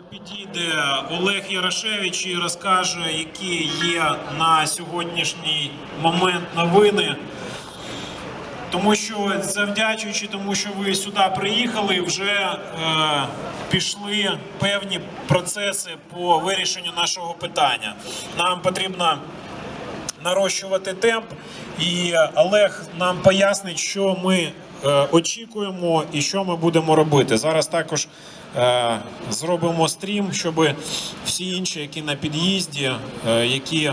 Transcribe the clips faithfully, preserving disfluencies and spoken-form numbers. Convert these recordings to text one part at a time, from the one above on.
підійде Олег Ярошевич і розкаже, які є на сьогоднішній момент новини. Тому що, завдячуючи тому, що ви сюди приїхали, вже е, пішли певні процеси по вирішенню нашого питання. Нам потрібно нарощувати темп, і Олег нам пояснить, що ми е, очікуємо і що ми будемо робити. Зараз також е, зробимо стрім, щоб всі інші, які на під'їзді, е, які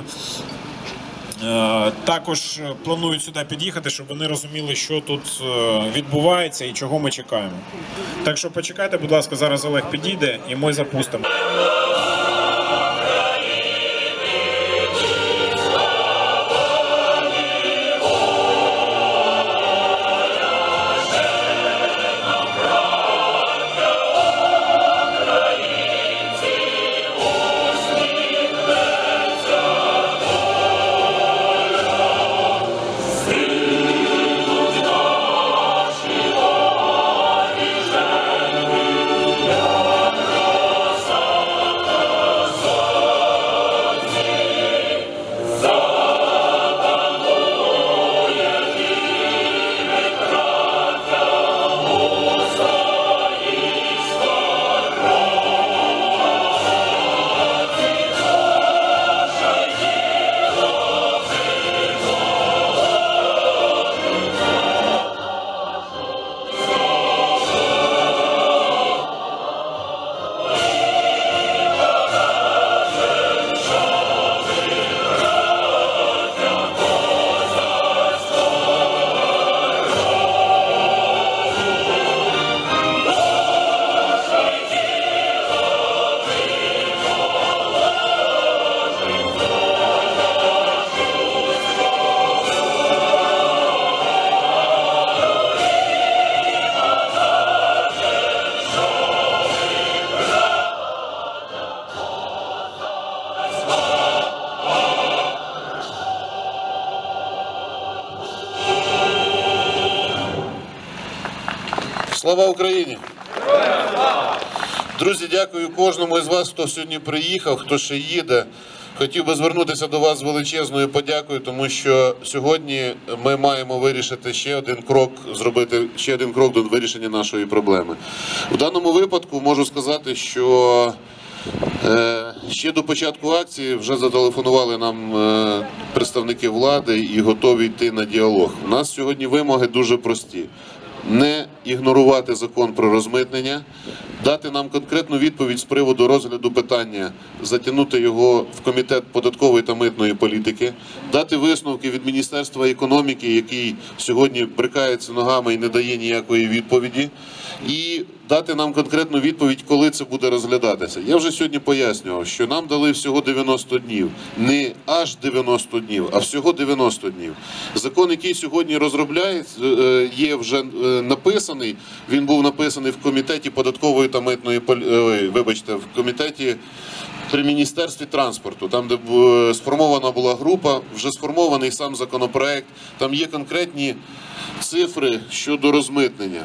також планують сюди під'їхати, щоб вони розуміли, що тут відбувається і чого ми чекаємо. Так що почекайте, будь ласка, зараз Олег підійде і ми запустимо. Слава Україні! Друзі, дякую кожному із вас, хто сьогодні приїхав, хто ще їде. Хотів би звернутися до вас з величезною подякою, тому що сьогодні ми маємо вирішити ще один крок, зробити ще один крок до вирішення нашої проблеми. В даному випадку можу сказати, що ще до початку акції вже зателефонували нам представники влади і готові йти на діалог. У нас сьогодні вимоги дуже прості. Не ігнорувати закон про розмитнення, дати нам конкретну відповідь з приводу розгляду питання, затягнути його в комітет податкової та митної політики, дати висновки від Міністерства економіки, який сьогодні брикається ногами і не дає ніякої відповіді, і дати нам конкретну відповідь, коли це буде розглядатися. Я вже сьогодні пояснював, що нам дали всього дев'яносто днів. Не аж дев'яносто днів, а всього дев'яносто днів. Закон, який сьогодні розробляється, є вже написаний. Він був написаний в комітеті податкової та митної політики, вибачте, в комітеті при Міністерстві транспорту, там, де сформована була група, вже сформований сам законопроект, там є конкретні цифри щодо розмитнення.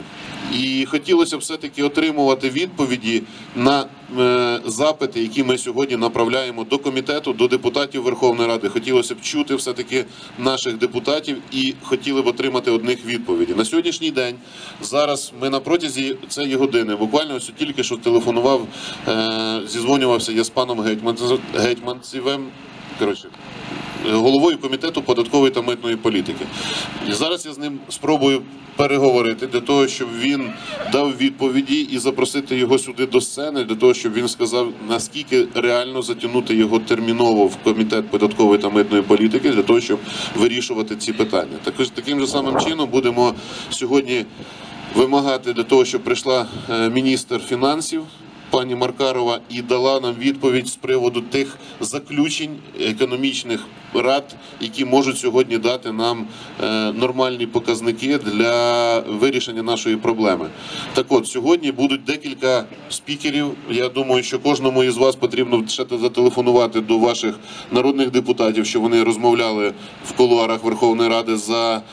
І хотілося б все-таки отримувати відповіді на е, запити, які ми сьогодні направляємо до комітету, до депутатів Верховної Ради. Хотілося б чути все-таки наших депутатів і хотіли б отримати одних відповідей. На сьогоднішній день, зараз ми на протязі цієї години, буквально ось тільки що телефонував, е, зізвонювався я з паном Гетьманцевим, коротше, головою комітету податкової та митної політики. І зараз я з ним спробую переговорити для того, щоб він дав відповіді і запросити його сюди до сцени, для того, щоб він сказав, наскільки реально затягнути його терміново в комітет податкової та митної політики, для того, щоб вирішувати ці питання. Також таким же самим чином будемо сьогодні вимагати для того, щоб прийшла міністр фінансів, пані Маркарова, і дала нам відповідь з приводу тих заключень економічних рад, які можуть сьогодні дати нам нормальні показники для вирішення нашої проблеми. Так от, сьогодні будуть декілька спікерів. Я думаю, що кожному із вас потрібно ще зателефонувати до ваших народних депутатів, щоб вони розмовляли в кулуарах Верховної Ради за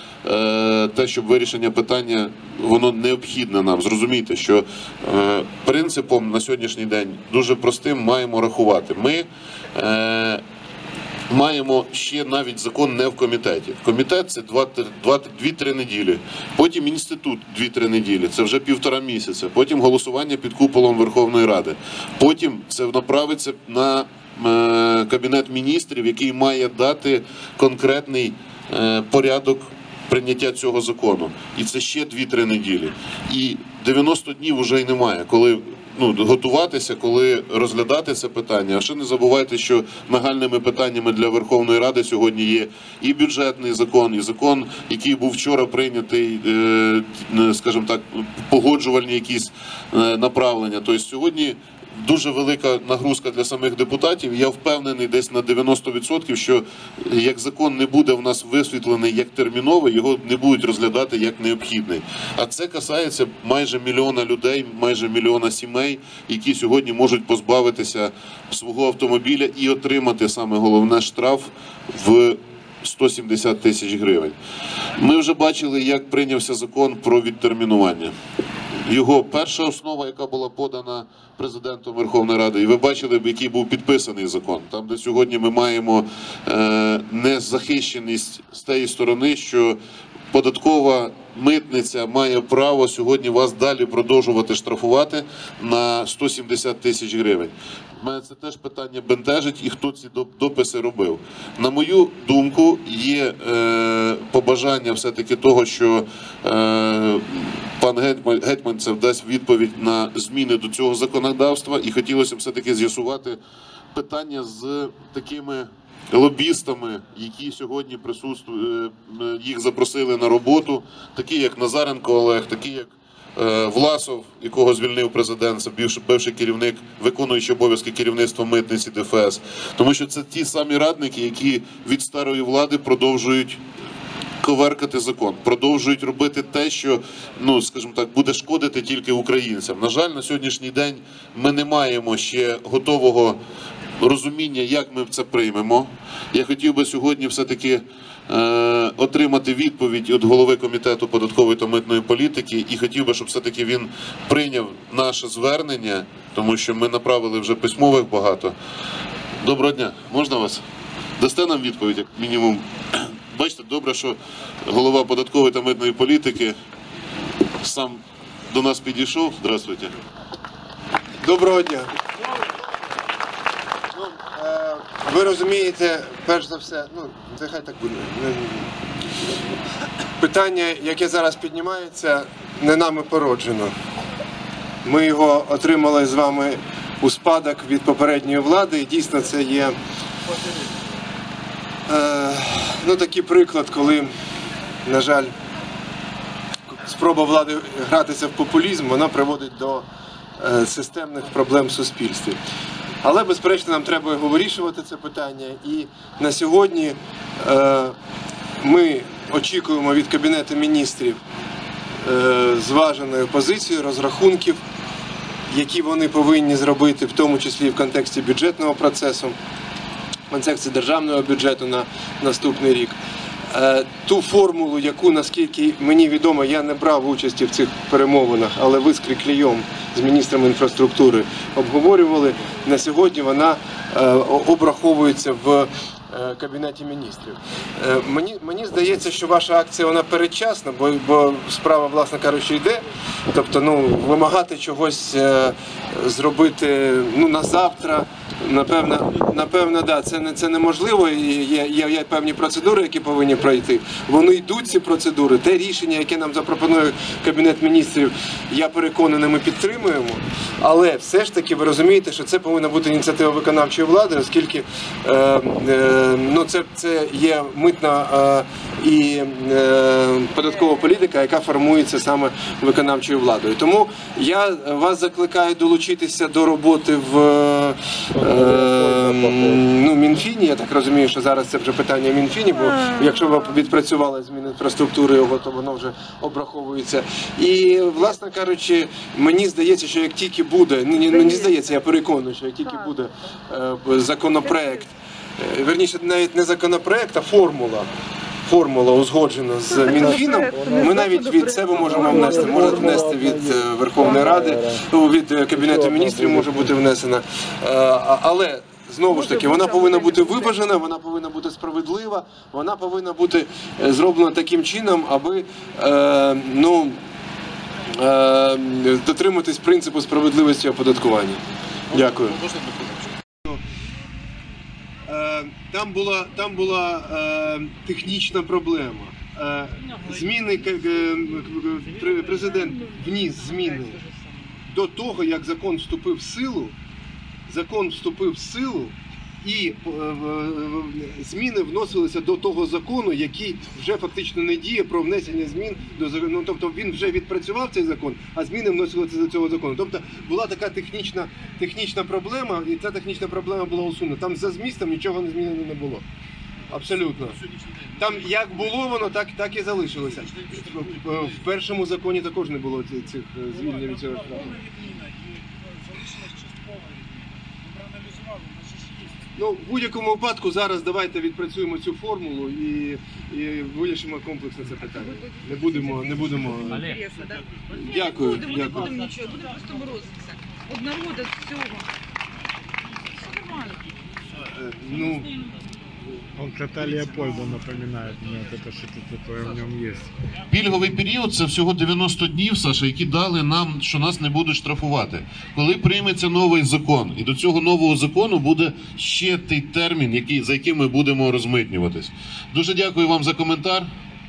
те, щоб вирішення питання, воно необхідне нам. Зрозумійте, що принципом на сьогодні сьогоднішній день дуже простим, маємо рахувати. Ми е, маємо ще навіть закон не в комітеті. Комітет – це дві-три неділі. Потім інститут – дві-три неділі. Це вже півтора місяця. Потім голосування під куполом Верховної Ради. Потім це направиться на е, Кабінет міністрів, який має дати конкретний е, порядок прийняття цього закону. І це ще дві-три неділі. І дев'яносто днів вже й немає, коли ну, готуватися, коли розглядати це питання. А ще не забувайте, що нагальними питаннями для Верховної Ради сьогодні є і бюджетний закон, і закон, який був вчора прийнятий, скажімо так, погоджувальні якісь направлення. Тобто сьогодні дуже велика нагрузка для самих депутатів. Я впевнений десь на дев'яносто відсотків, що як закон не буде в нас висвітлений як терміновий, його не будуть розглядати як необхідний. А це касається майже мільйона людей, майже мільйона сімей, які сьогодні можуть позбавитися свого автомобіля і отримати, саме головне, штраф в сто сімдесят тисяч гривень. Ми вже бачили, як прийнявся закон про відтермінування. Його перша основа, яка була подана президентом Верховної Ради, і ви бачили, який був підписаний закон. Там, де сьогодні ми маємо е, незахищеність з тієї сторони, що податкова митниця має право сьогодні вас далі продовжувати штрафувати на сто сімдесят тисяч гривень. Мене це теж питання бентежить, і хто ці дописи робив. На мою думку, є е, побажання все-таки того, що е, пан Гетьман, Гетьманцев дасть відповідь на зміни до цього законодавства, і хотілося б все-таки з'ясувати питання з такими лобістами, які сьогодні присутствують, їх запросили на роботу, такі як Назаренко Олег, такі як Власов, якого звільнив президент, це бивший керівник, виконуючий обов'язки керівництва митниці Д Ф С. Тому що це ті самі радники, які від старої влади продовжують коверкати закон, продовжують робити те, що, ну, скажімо так, буде шкодити тільки українцям. На жаль, на сьогоднішній день ми не маємо ще готового розуміння, як ми це приймемо. Я хотів би сьогодні все-таки е, отримати відповідь від голови Комітету податкової та митної політики, і хотів би, щоб все-таки він прийняв наше звернення, тому що ми направили вже письмових багато. Доброго дня, можна вас? Дасте нам відповідь, як мінімум? Бачите, добре, що голова податкової та митної політики сам до нас підійшов. Здравствуйте. Доброго дня. Ну, е, ви розумієте, перш за все, ну, нехай так буде. Питання, яке зараз піднімається, не нами породжено. Ми його отримали з вами у спадок від попередньої влади, і дійсно це є е, ну, такий приклад, коли, на жаль, спроба влади гратися в популізм, вона приводить до е, системних проблем в суспільстві. Але, безперечно, нам треба його вирішувати, це питання. І на сьогодні е, ми очікуємо від Кабінету міністрів е, зваженої позиції, розрахунків, які вони повинні зробити, в тому числі в контексті бюджетного процесу, в контексті державного бюджету на наступний рік. Е, ту формулу, яку, наскільки мені відомо, я не брав участі в цих перемовинах, але ви з Криклієм, з міністром інфраструктури обговорювали, на сьогодні вона е, обраховується в е, Кабінеті міністрів. Е, мені, мені здається, що ваша акція, вона передчасна, бо, бо справа, власне кажучи, йде. Тобто, ну, вимагати чогось е, зробити, ну, на завтра, напевно, напевно, да, це, не, це неможливо. Є, є, є певні процедури, які повинні пройти. Вони йдуть, ці процедури. Те рішення, яке нам запропонує Кабінет міністрів, я переконаний, ми підтримуємо. Але все ж таки ви розумієте, що це повинна бути ініціатива виконавчої влади, оскільки е, е, ну, це, це є митна е, і е, податкова політика, яка формується саме виконавчою владою. Тому я вас закликаю долучитися до роботи в е, ну, Мінфіні. Я так розумію, що зараз це вже питання Мінфіні, бо якщо ви відпрацювали з Мінінфраструктури його, то воно вже обраховується. І, власне кажучи, мені здається, що як тільки буде, ну не, не здається, я переконаний, що як тільки буде е, законопроект, е, верніше навіть не законопроект, а формула, формула узгоджена з Мінфіном, ми навіть від себе можемо внести. Може внести від е, Верховної Ради, ну, від е, Кабінету міністрів може бути внесена. Е, а- але знову ж таки, вона повинна бути виважена, вона повинна бути справедлива, вона повинна бути е, зроблена таким чином, аби е, ну, е, дотримуватись принципу справедливості оподаткування. Дякую. Е, Там була, там була е, технічна проблема. Е, Зміни, к- е, пр- президент вніс зміни до того, як закон вступив в силу. Закон вступив в силу, і е, е, зміни вносилися до того закону, який вже фактично не діє, про внесення змін до закону. Ну, тобто він вже відпрацював цей закон, а зміни вносилися до цього закону. Тобто була така технічна, технічна проблема, і ця технічна проблема була усунена. Там за змістом нічого не змінено не було. Абсолютно. Там як було воно, так, так і залишилося. В першому законі також не було цих, цих звільнень від цього штрафу. Ну, в будь-якому випадку зараз давайте відпрацюємо цю формулу і, і вирішимо комплексно це питання. Не будемо, не будемо. Інтересно, да? Дякую, Не будемо, не дякую. будемо нічого, будемо просто морозитися. Од народу, від всього. Все нормально. Е, Ну, Он кота Леопольда напоминает мне, вот это что-то такое в нем есть. Пільговий період – це всього дев'яносто днів, Саша, які дали нам, що нас не будуть штрафувати. Коли прийметься новий закон, і до цього нового закону буде ще той термін, який, за яким ми будемо розмитнюватись. Дуже дякую вам за коментар.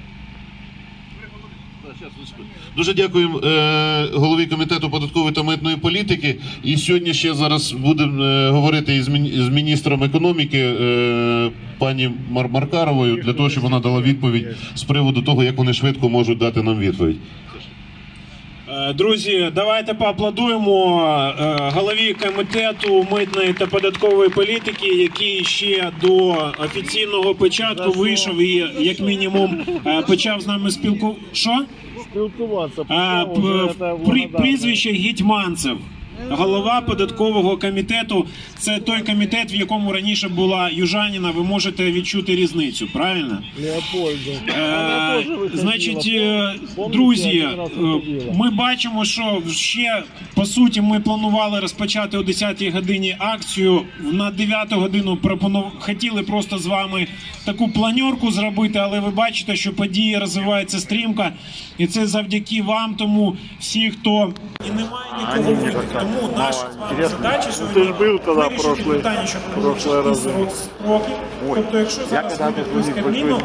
Дуже дякую е, голові комітету податкової та митної політики. І сьогодні ще зараз будемо е, говорити із, міні, з міністром економіки е, пані Мар Маркаровою, для того, щоб вона дала відповідь з приводу того, як вони швидко можуть дати нам відповідь. Е, Друзі, давайте поаплодуємо е, голові комітету митної та податкової політики, який ще до офіційного початку вийшов і, як мінімум, е, почав з нами спілкуватися. Що? Спілкуватися. А, почав, вже п- це при, благодарно. прізвище Гетьманцев. Голова податкового комітету – це той комітет, в якому раніше була Южаніна. Ви можете відчути різницю, правильно? Леопольда. Е, Значить, е, друзі, е, ми бачимо, що ще, по суті, ми планували розпочати о десятій годині акцію. На дев'яту годину пропонували, хотіли просто з вами таку планерку зробити, але ви бачите, що події розвиваються стрімко. І це завдяки вам, тому всі, хто... І немає нікого вийти. Тому наша з вами задача сьогодні Ти ж був тоді вирішити прошлий- питання, щоб прошлий продовжити раз. строки. Тобто, якщо зараз ми з Кабміном,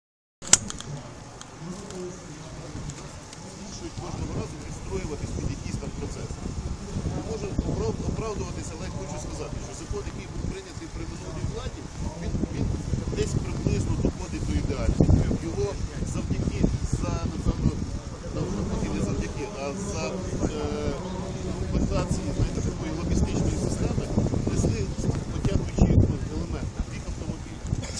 Кожного разу відстроюватись під якийсь там процес. Не можу оправ- оправдуватися, але хочу сказати, що закон, який був прийнятий при минулій владі, він, він десь приблизно доходить до ідеальності. Його завдяки за, напевно, навпаки не завдяки, а за е, комплектації, знаєте, такої логістичної системи несли потягуючі елементи, дві автомобілі.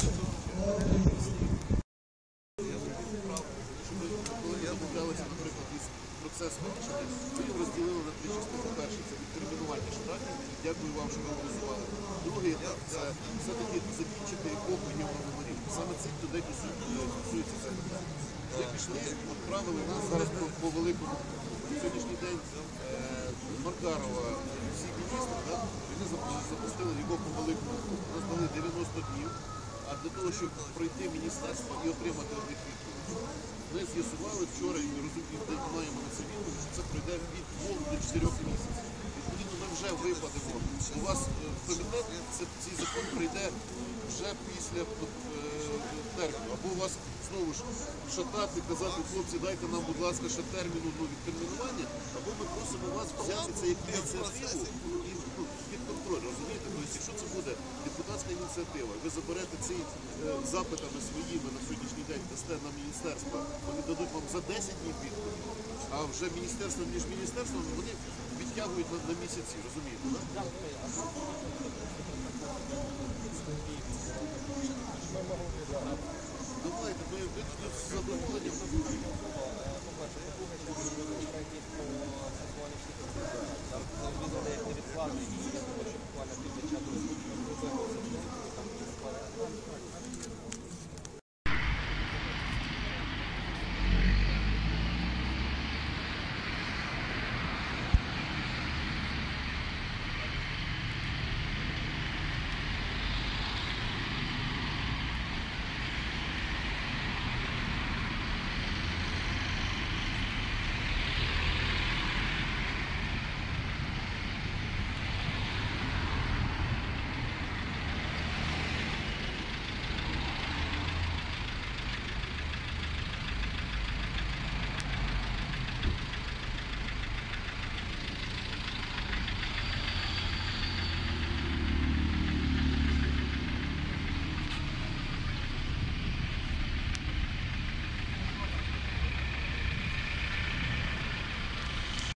Коли я домовлялися, наприклад, із процесом вирішення, ми його розділили на три частини. Перший – це відтермінування штрафів. Дякую вам, що ви голосували. Другий етап – це все-таки закінчити епоху єврономерів. Саме цих людей стосується це. Ми пішли, відправили нас зараз по, по великому. Сьогоднішній день е, Маркарова, всі міністри, да, вони запустили його по великому. Нас дали дев'яносто днів, а для того, щоб пройти міністерство і отримати від них відповідь. Ми з'ясували вчора, і ми розуміємо, маємо на це відповідь, що це пройде від двох до чотирьох місяців. Відповідно, ми вже випадемо. У вас е, в комітет це- цей закон прийде вже після е, терміну. Або у вас знову ж шатати, казати, хлопці, дайте нам, будь ласка, ще терміну ну, відтермінування, або ми просимо вас взяти це як ініціативу і ну, під контроль, розумієте? Тобто, якщо це буде депутатська ініціатива, ви заберете ці е, запитами своїми на сьогоднішній день, дасте на міністерство, вони дадуть вам за десять днів відповідь, а вже міністерство між міністерствами вони відтягують на, на місяці, розумієте? Так?